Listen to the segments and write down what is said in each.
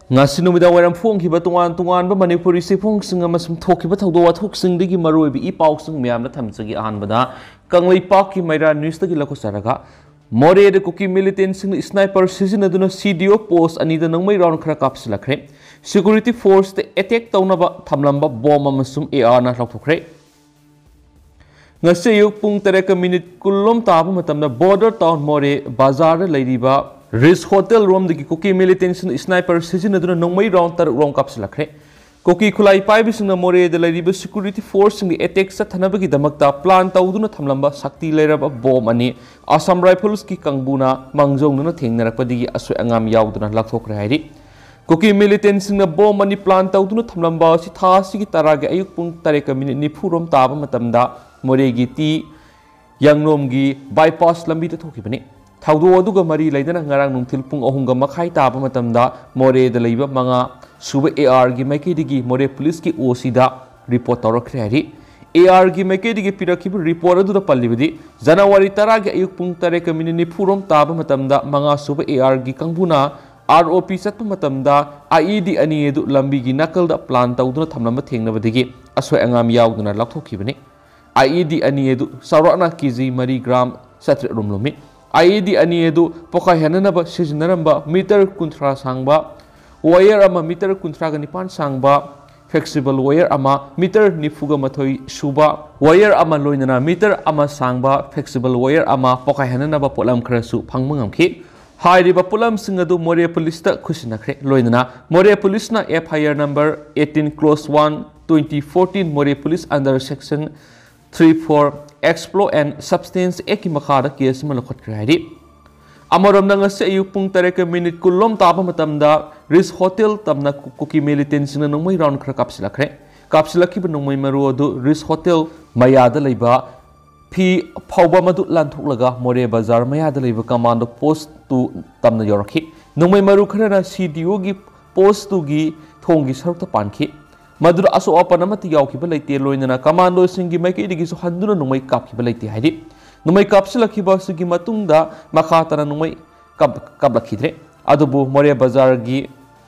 ngasi numida waram phongkhiba tungan manipuri sifongsinga amasum thokhiba thawdo wathoksingi maroibi I pausing miyamna thamchagi ahanbada kanglei pakki maira news tagi lako saraga more de Kuki Militant sniper sizinaduna CDO post anida Nongmei round khara kapsilakre security force the attack tawnaba thamlamba bomb amasum AR na laukthokre ngasi yuk pung 3 minute kulom tabu matamda border town more bazar leiriba Risk Hotel room the Kuki Militant sniper sizinaduna Nongmei round tar round kapsilakre Kuki Kulai Pibising more the Lady security force in the attacks at Hanabaki Damakta plan Tauduna Tamlamba Sakti Leraba bomb ani Assam Rifles ki Kangbuna Mangzong thing Narapadi Aswangam Yauduna Lakhokradi Kuki Militants in the bomb ani plan Tauduna Tamlamba Sitasi Taraga Ayukpung Tareka Minute Nipurum Taba Matamda Moregi T Yang Nomgi bypass Lambita Tokipani Taudu Aduga Mari Laidana Ngarang Tilpung Ohunga Makai Taba Matamda more the Labor Manga Suba AR gi Makidigi more police ki OCda report tawrakre AR gi Makidigi pirakib report adu pallibidi January taragi ayukpung 3 minute nipurom taba matamda manga suba AR gi kangbuna ROP satpa matamda IED ani edu lambi gi nakal da plan tawduna thamlamba thengnabadigi asoi angam yauduna lakthokibani IED ani edu sarana kg 3 gram satre rumlomi IED ani edu pokai hananaba sizinaramba meter kunthra sangba wire ama meter kuntraga nipan sangba flexible wire ama meter nifuga mathoi suba wire ama loinana meter ama sangba flexible wire ama pokai hanana polam khrasu phangmangamki hairiba polam singadu more police ta khusinakre loinana more police na FIR number 18 close 1 2014 more police under section 34 explore and substance ekimakhada case malakhotkhre hairi Amoram ngasi ayupung 3 minute kulom taba matamda Risk Hotel tamna Kuki Militant na Nongmei round khara kapsilakre kapsilaki ba Nongmei maru adu Risk Hotel mayada leiba phi phawba madu lanthoklaga more bazar mayada leiba commando post tu tamna yorakhi Nongmei maru khara na CDO gi post tu gi thongi sarukta pankhi madura aso apana mati yawki ba leite loinana commando singi maiki digi so handuna Nongmei kapki ba leite haidi Nongmei kapsilaki ba sugi matungda makhatana Nongmei kablakidre adubu more bazar gi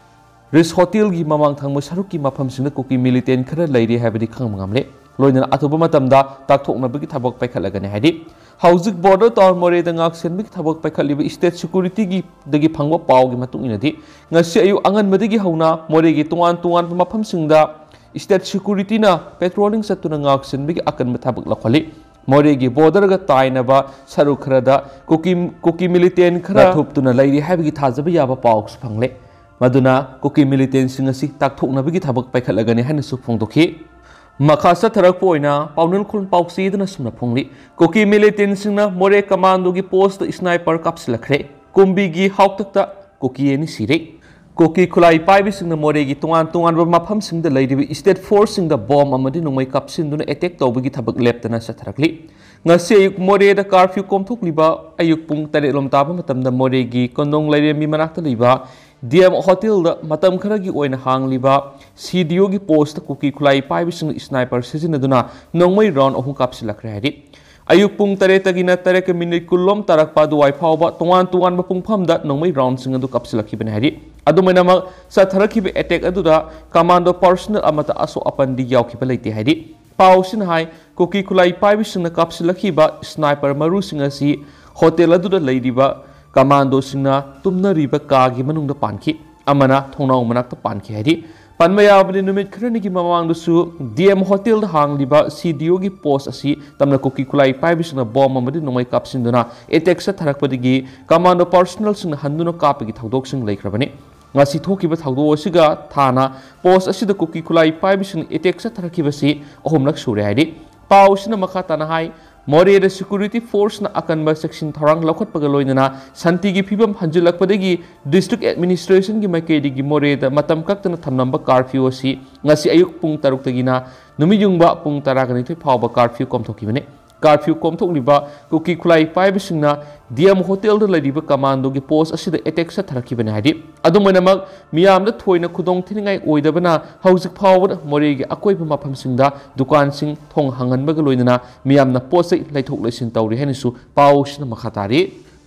Risk Hotel gi mamang thangmo saruki mafam singna Kuki Militant khara leiri habidi khangmangamle loinana atuba matamda takthokna bigi thabak paikhalagane haidi hauzik border town more da ngak sen bigi thabak paikhaliba state security gi dagi phangwa paw gi matung inadi ngasi ayu angan madigi hauna more gi tungan mafam singda state security na patrolling satuna ngak sen bigi akan thabak lakhali more gi border ga tainaba saru khara da Kuki Militant khara thuptuna leiri habigi thajaba yaba paw phangle Maduna Kuki Militant singasi takthokna bigi thabak paikhalagani hanu su phongdokhi makhasa tharak poina paunal khun pauksi dana sumna phongli Kuki Militant singna more commando gi post sniper kapsilakre kumbi gi Haotak ta Kuki ni sire Kuki khulai paibi singna more gi tungan ba mafam singda leidibi state force singda bomb amadi Nongmei kapsinduna attack tawbigi thabak leptana satharakli ngasi ayuk more da curfew komthokliba ayuk pung 3 lom taba matamda more gi kondong leiremi manakta liba DM Hotel da matam kharagi oina hangliba CDO gi post Kuki khulai paibising sniper sizinaduna Nongmei round ohun kapsilakre hari ayuk pung 3 tagina 3 minute kulom tarak pa duwai phawba tungan ba pungpham da Nongmei round singadu kapsilakibane hari adumainama satharakhibe attack aduda commando personnel amata aso apandi yawkhiba leite hari pausin hai Kuki khulai paibising kapsilakhiba sniper maru singasi hotel aduda leidiba Commando singna tumna riba kagi manungda panki amana thonau manakta panki hari panmaya bani numit khrani gi mamang su DM Hotel da hangliba CDO gi post asi tamna Kuki khulai paibisna bomb amadi Nongmei kapsinduna attack sa tharakpadigi commando personnel sing handuna kapagi thodok sing leikrabani ngasi thokiba thawdo asiga thana post asida Kuki khulai paibisna attack sa tharakibasi ohumlak sure hari pausina makhatana hai more the security force na akanba section tharang lakhot pagaloinana santi gi phibam hanjilakpadagi district administration gi maikedi gi more da matam kaktana thamnamba curfew asi ngasi ayuk pung 6 tagina numiyungba pung 10 thoi phawba curfew komthokibane curfew komthokliba Kuki khulai paibisingna DM Hotel da ladiba commando gi post asida attack sa tharakibane hadi adumainamak miyamda thoina khudong thiningai oidabana hauzik phawba more gi akoiba mafam singda dukan sing thong hanganba ga loinana miyamna posai laithok laisin tawri henisu pausna makhatari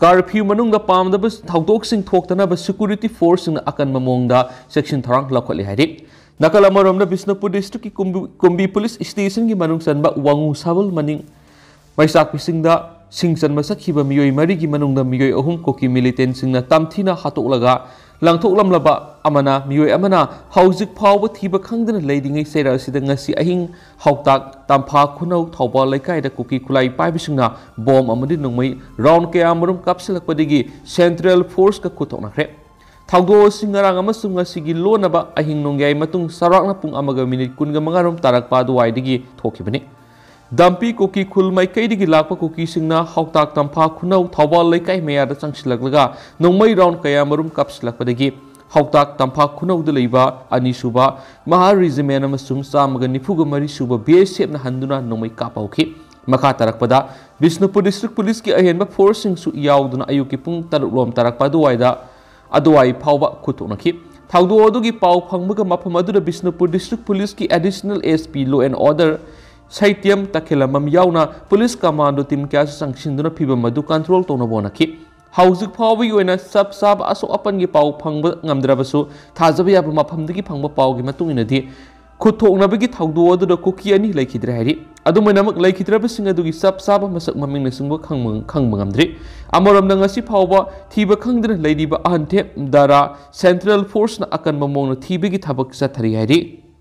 Curfew manung da pamdaba thawdok-sing thoktanaba security force na akan mamongda section tharang lakholi hari. Nakala maromda Bisnupur district ki Kumbi police station ki manung sanba wangu sabal maning maisak pisingda singsan masakhiba miyoi mari ki manungda miyoi ahum Kuki Militant singna tamthina hatoklaga langthoklamlaba amana miyoi amana hauzik phawba thiba khangdana leidingai sera sida ngasi ahing Haotak tampha khunau thawba laikai da Kuki khulai paibisingna bom amadi nongmei round kaya marum kapsilakpadigi central force ka kuthoknakre thawdo singarang amasung ngasigi lonaba ahing nongyai matung sarakna pung amaga minute kunga mangarom tarakpa duwaidigi thokibani Dampi Kuki khul maikaidigi lakpa Kuki singna Haotak tampha khunau thawba laikai mayada changsilaklaga nongmei round kaya marum kapsilakpadigi Haotak tampha khunau da leiba anisuba maha regiment amasung samaga nifuga mari suba BSF na handuna nongmei kapauki makha tarakpada Bisnupur district police ki ahenba forcing su yauduna ayuki pung taruklom tarakpa duwaida aduwai phawba khuthoknaki thawdo adugi paw phangbaga mafam adura Bisnupur district police ki additional SP law and order Saitiam takhilamam yauna police commando team kya sangsinduna phiba madu control tona bonaki hauzik phawbi oina sab aso apan gi paw phangba ngamdrabasu thajaba yaba mafamdagi phangba paw gi matungina खुथोंगनाबगी थावदो अदुदा कुकी अनि लैखिद्रे हारि अदुमैनामक लैखिद्राबसिंग अदुगी सब मसक ममिंग नसिंगबो खंगमंगमद्रि अमरमना ngasi phawba thiba khangdna leidiba ahante dara central force na akan mamong thibigi thabak sathari hari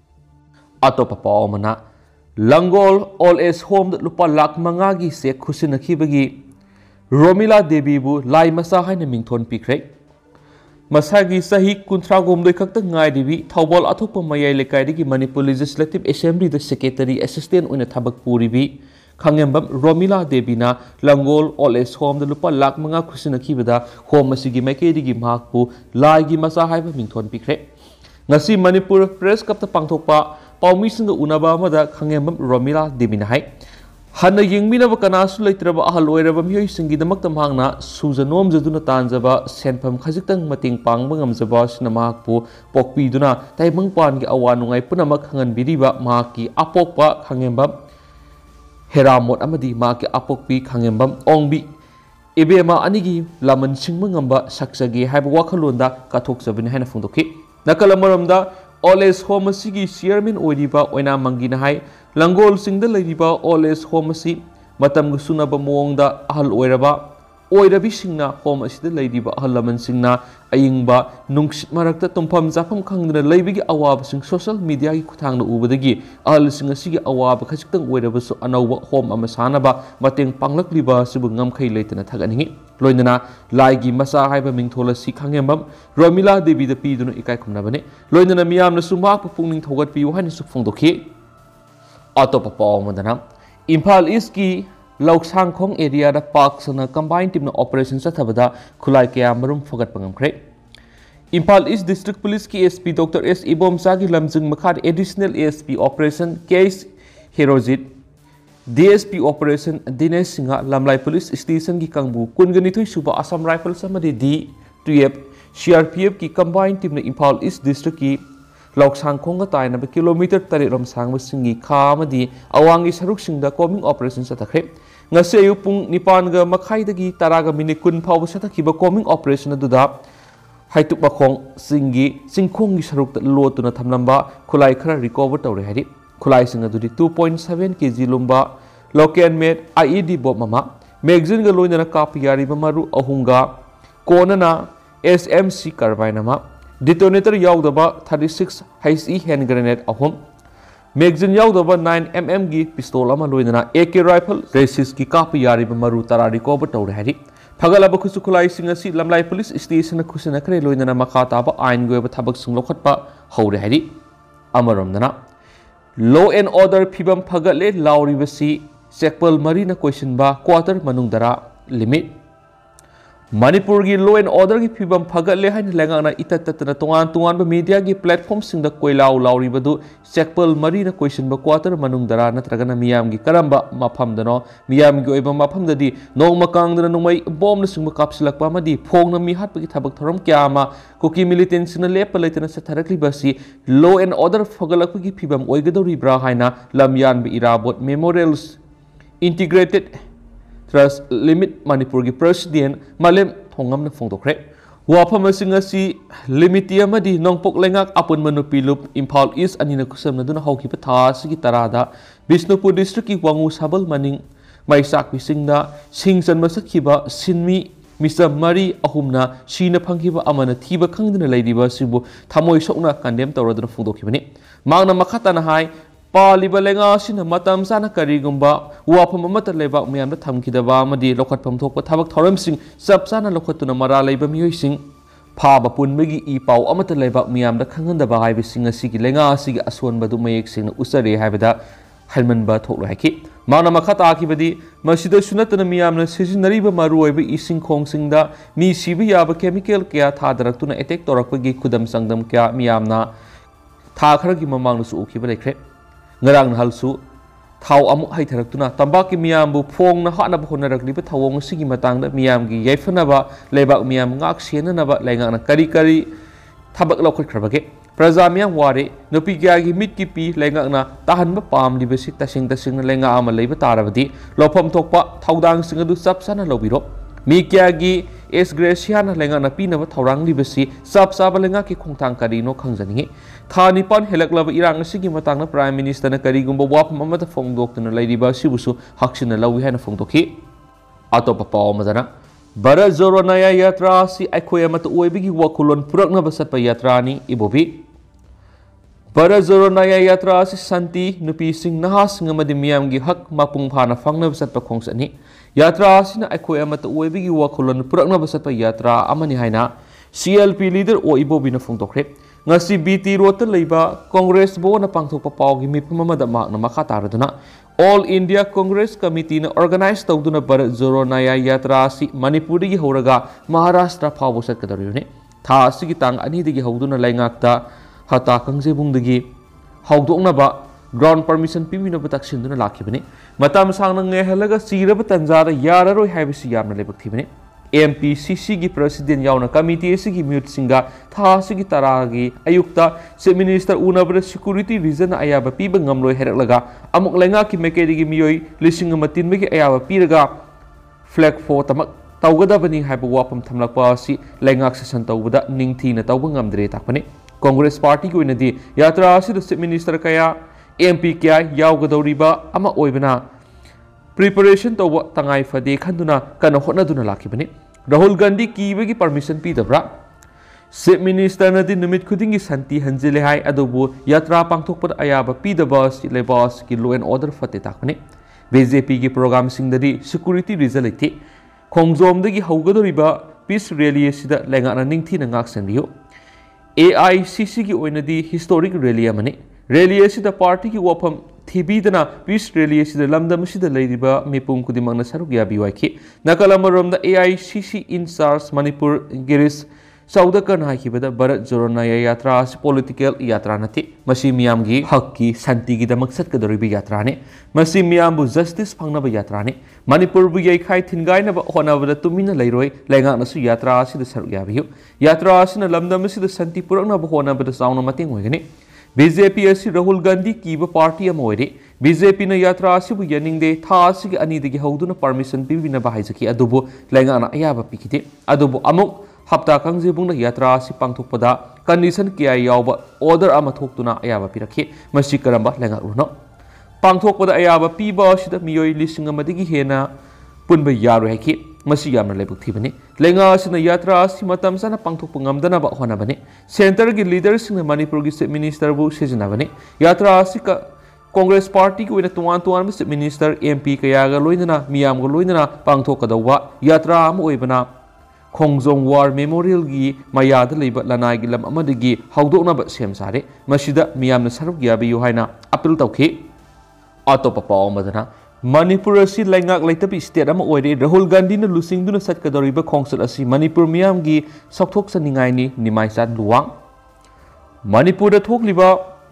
atopa pawmana langol all age home lupa lakh manga gi se khusinakibagi Romila Devi bu lai masa haina mingthon pikre Masagi sahi kuntra gomdoi khakta ngai dibi thawbal athokpa mayai lekaidigi Manipur Legislative Assembly the Secretary Assistant oina thabak puribi khangembam Romila Devi na langol all age home the lupa lakh manga khusina khibada home asigi maikaidigi mahakpu lai gi masa haiba mingthon pikre ngasi Manipur press kapta pangthokpa paumi singa unaba amada khangembam Romila Devi na hai Hana yingminaba kanasu leitraba ahal oiraba miyoi singidamakta mahangna sujanom jaduna tanjaba senpham khajiktang mating pangba ngamjaba sina mahakpu pokpiduna taimang pangi awanungai punamak hanganbiriba mahaki apokpa khangembam heramot amadi mahaki apokpi khangembam ongbi ebema anigi laman singma ngamba saksagi haiba wakhalonda kathokjabini haina phongdokhi nakalamaromda all age home asigi chairman oiriba oina mangina hai Langol singda leiriba all age home asi matam sunaba mongda ahal oiraba oirabi singna home asida leiriba ahal laman singna ayingba nungsit marakta tumpham jafam khangdna leibigi awaba sing social media gi khuthangna ubadagi ahal sing asigi awaba khajitang oiraba su anauba home ama sanaba mateng panglakliba sibu ngamkhai leitana thaganingi loinana laigi masa haiba mingthola si khangembam Romila Devi da piduna ikai khumnabane loinana miyamna sumak pungning thogat pi wahani su phongdokhi Atopa pawmadana Imphal East ki Lauksangkhong area da park sana combined team na operation sathabada khulai kaya marum fogat pangamkhre Imphal East district police ki SP Dr S Ibomsa ki lamjing makhad additional ASP operation case herojit DSP operation Dinesh Singha Lamlai police station ki kangbu kunganithoi suba Assam Rifles amadi D2F CRPF ki combined team na Imphal East district ki Lauksangkhong tainaba kilometer 3 sangba singi khamadi awangi saruk singda combing operation satakre ngase ayu pung 9 ga makhai dagi 10 ga minute kun phawba satakhiba combing operation aduda haituk bakhong singi singkhong gi saruk lotuna thamlamba khulai khara recover tawre hari khulai sing adudi 2.7 kg lumba local made IED bomb mama magazine ga loinana kapi yari maru ahunga konana SMC carbine ma Detonator yaudaba 36 HE hand grenade ahom magazine yaudaba 9mm gi pistol ama loinana AK rifle resist ki kapi yari maru tara recover tawre hari phagalaba khusu khulai singa si lamlai police station khusina khre loinana makha taba ain goeba thabak sing lokhatpa hore hari amaromdana law and order phibam phagale lauribasi sekpal marina question ba quarter manungdara limit Manipur gi law and order gi phibam phagalle haina lengana itattatna tongan ba media gi platform singda koilau lauribadu sekpal marina question ba quarter manungdara natragana miyam gi karamba mafam dano miyam gi oiba mafam dadi nongmakang dana nongmai bom na singba kapsilakpa madi phongna mi hatpa gi thabak thoram kyama Kuki Militant sina lepa leitana satharakli basi law and order phagalakpa gi phibam oigadori bra haina lamyan bi irabot memorials integrated Trust Limit Manipur ki President Malem Thongam na Fongdokre. Wafam asi limit amadi nongpok lengak apun manupilup Impal East anina kusam na duna hawki patha sigi tarada Bisnupur district ki wangu sabal maning maisak bisingna singsan masakhiba sinmi Mr. Mari ahumna shina phanghiba amana thiba khangdina leidiba sibu thamoi sokna condemn tawraduna fongdokhibani mangna makhatana hai Paliba lenga sina matam sana karigumba wafam amata leba miyamda thamkidaba amadi lokhatpham thokpa thabak thoramsing sab sana lokhatuna mara leiba miyoising phaba punbagi I pau amata leba miyamda khangandaba haibising asigi lenga asigi aswanbadu mayek singna usare haibada halmanba thoklo haki mana makhata akibadi masida sunatana miyamna sijinariba maruoiba ising khongsingda mi sibi yaba chemical kya thadaraktuna attack torakpagi khudam sangdam kya miyamna tha kharagi mamangnusu ukhiba lekre ngarang halsu thau amuk haitharakuna tambaki miyambu phongna hanaba honarakliba thawong sigi matangda miyamgi yaifanaba lebak miyam ngak senanaba laingakna kari kari thabak lokhatkrabage praja miyam ware nupi gyagi mitki pi laingakna tahanba pamlibasi tasing lenga ama leiba tarabadi lofam thokpa thaudang singadu sapsana lobiro mi kyagi es graciana lengana pinaba thaurang libasi saba lenga ki khongthang karino khangjaningi thani pan helaklaba irang sigi matangna prime minister na karigumba wapam amata fongdoktuna leidiba sibusu haksina lawi hana fongdokhi atopa paw madana bara zoro naya yatra si akhoi amata oibigi wakulon purakna basatpa yatra ni ibobi bara zoro naya yatra si santi nupi sing nahas ngamadi miyamgi hak mapung phana fangna basatpa khongsani Yatra asina akhoi amata oibigi wakulon purakna basatpa yatra amani haina CLP leader o ibobina fongdokre ngasi BT rota leiba Congress bo na pangthokpa pawgi mipam amada makna makha taraduna All India Congress Committee na organize tawduna Bharat Jodo Naya Yatra si Manipur gi horaga Maharashtra phawo satkadariune tha asigi tang ani digi hawduna laingakta Haotak kangjebungdagi hawdoknaba ground permission pimina bataksinduna lakhibani matam sangna ngehalaga siraba tanjara yararoi haibisi yamna lebak thibani MPCC gi president yauna committee sigi mute singa tha sigi taragi ayukta chief minister unabra security reason ayaba piba ngamloi heraklaga amuk lenga ki mekedi gi miyoi lising matin megi ayaba piraga flag 4 tamak tawgadabani haiba wapam thamlakpa si lengak session tawbada ningthina tawba ngamdre takpani Congress party ko inadi yatra si chief minister kaya MP kya yawgadoriba ama oibana preparation tawba tangai fade khanduna kana hotnaduna lakhibani Rahul Gandhi kibagi permission pidabra chief minister nadi numit khudingi santi hanjile hai adubu yatra pangthokpa ayaba pidaba si lebas ki law and order fate takpani BJP ki program singdadi security result khongjom dagi hawgadoriba peace rally sida lengana ningthina ngak sanbiyo AICC ki oinadi historic rally amani Rally asida party ki wafam thibidana peace rally asida lamdam asida leidiba mipum kudimangna saruk yabi waiki nakalamaromda AICC in charge Manipur Girish Saudakan haikibada Bharat Jodo Naya Yatra as political yatra nati masi miyamgi hakki santi gi damak satkadoribi yatra ne masi miyambu justice phangnaba yatra ne Manipur bu yai khai thingai na honabada tumina leiroi lenga nasu yatra asida saruk yabi yatra asina lamdam asida santi purakna honabada sauna mating hoigani BJP asi Rahul Gandhi kiba party amoire BJP na yatra asibu yaningde tha asigi anidagi hawduna permission pibina bahajaki adubu lengana ayaba pikite adubu amuk hapta kangjebungna yatra asi pangthokpada condition kya yawba order ama thoktuna ayaba pirakhi masi karamba lenga runo pangthokpada ayaba piba asida miyoi lising amadigi hena punba yaru haki masi yamna lebuk thibani lenga asina yatra asi matam sana pangthokpa ngamdana ba honabani center gi leaders sing Manipur gi chief minister bu sejinabani yatra asi ka Congress party ko ina tuan chief minister MP kayaga loinana miyam go loinana pangthokadawa yatra am oibana Khongjong War Memorial gi mayada leiba lanai gi lam amadigi hawdokna ba sem sare masida miyamna saruk yabi yu haina appeal tawkhi atopa paw madana Manipur asi lengak leitapi state ama oire Rahul Gandhi na lusingduna satkadoriba khongsat asi Manipur miyam gi sakthok saningai ni nimai sat luwang Manipur da thokliba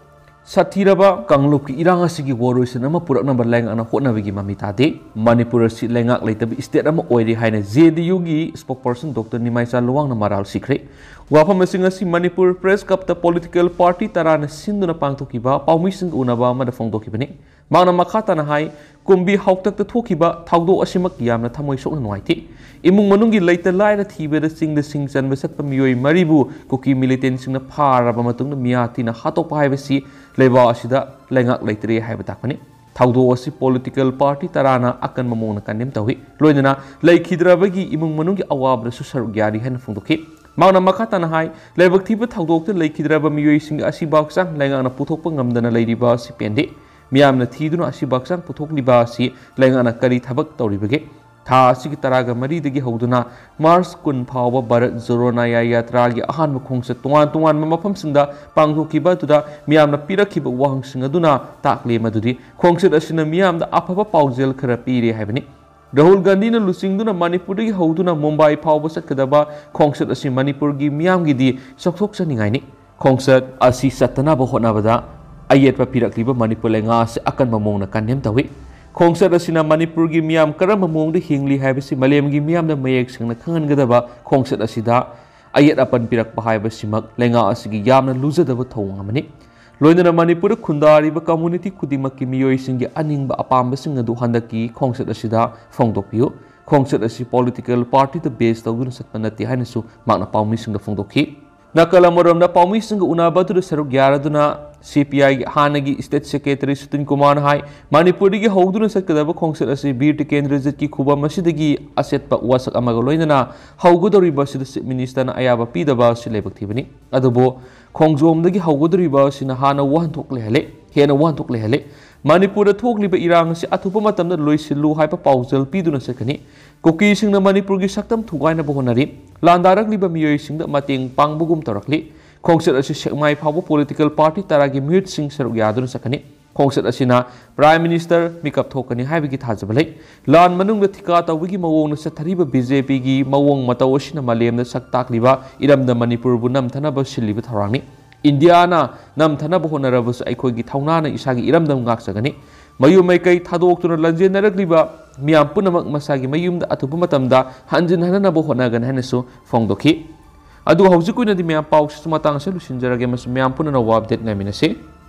Satiraba Kangluk Iranga Sigi Warriors and Amapura number Lang and a Honavigi Mamitade, Manipur Langak later state of Oiri Hine CDO spokesperson Dr. Nimaisa Luang Maral Secret. Wapa Messinga Manipur Press Cup the political party Tarana Sinduna Pangtokiba, Paumising Unaba, Madafong Dokibani, Mana Makatana High, Kumbi Haotak the Tokiba, Taudo Ashimak Yamna Tamoy and Whitey. Imung Manungi later lied that he were sing the sings and Vesat Pamui Maribu, Kuki Militant in the Parabamatung, Miatina, Hato privacy, Leva Ashida, Langak later Habitakani. Taudo was political party Tarana, Akan Mamona Kanim Tawi, Loidana, Lake Hidrabagi, Imung Manungi Awab, the Susar Gari Hen from the Cape. Mauna Makatana High, Levak Tiba Taudo, Lake Hidraba Muising Asibaksan, Langana Putopangam than a lady basi pende. Miam the Tiduna Asibaksan, Putokli Basi, Langana Kari Tabak Tauribage. Ta Sikitaraga Mari de Hoduna, Mars Kun Power Barat Zoronaya Yatragi, Ahan Mukungsa, Tuan, Mamapam Sinda, Pangu Kiba to the Miam the Pira Kiba Wang Singaduna, Takli Madudi, Kongset Asina Miam the Upper Pauzel Karapiri Haveni. The whole Gandina Lusingduna Manipuri Hoduna Mumbai Power Sakadaba, Kongset Asim Manipurgi Miam Gidi, Soksa Ningani, Kongset Asi Satanaba Honavada, Ayet Papira Kiba Manipulengas, Akan Mamona Kanem Tawi. Kongset asina Manipurgi Miam Karam among the Hingli Habisi Malemgi Miam the Mayek Sing the Kangan Gadaba, Kongset asida, Ayet upon Pirak Pahaiba Simak, Lenga Asigi Yam and Luza the Tongamani. Loina Manipur Kundari, the community Kudimaki Mio Singi Aning Apamba Singa do Handaki, Kongset asida, Fongdopio, Kongset asi political party the base of Gunasatmanati Hanesu, Magna Paumising the Fongdoki. Nakalamoram the Paumising Unaba to the Sarugaraduna. CPI Hanagi State Secretary Sutin Kumar High, Manipuri Hoduna Sakadaba Kongset as a beer to Kendrizaki Kuba Masidagi, Asset but Wasak Amagaloina, how good the Ribas Minister Ayaba Pidaba Silabactivani, Adabo, Kongzom the how good the Ribas in a Hana one took lehele, Hena one took lehele, Manipur took Liba Irang, Atupumatam the Louis Lu Hyperpausal Piduna Secani, Cookies in the Manipurgi Saktam to Waina Bohonari, Landarak Liba Muising the Mating Pangbugum Tarakli. Kongset asi my power political party taragi mute sing Saru Yadun Sakani, Kongset asina, Prime Minister, Mikap Tokani, Haviki Hazabale, Lan Manung the Tikata Wiki Mawong Satariba BJP, Mawong Matawashina Malem the Saktak Liba, Idam the Manipur Bunam Tanaba Shilibat Harani, Indiana, Nam Tanaba Honorabus Aikogi Taunana Isagi Iram the Gaksagani, Mayu Makai Tadok to the Lanjan Naragliba, Miam Punamak Masagi Mayum the Atupumatamda, Hanjin Hanabo Honagan Hanesu, Fongdoki. Adu hausiku na di miyang paus sumatang sa lusinjara gamas miyang puno na update ngayon minasi.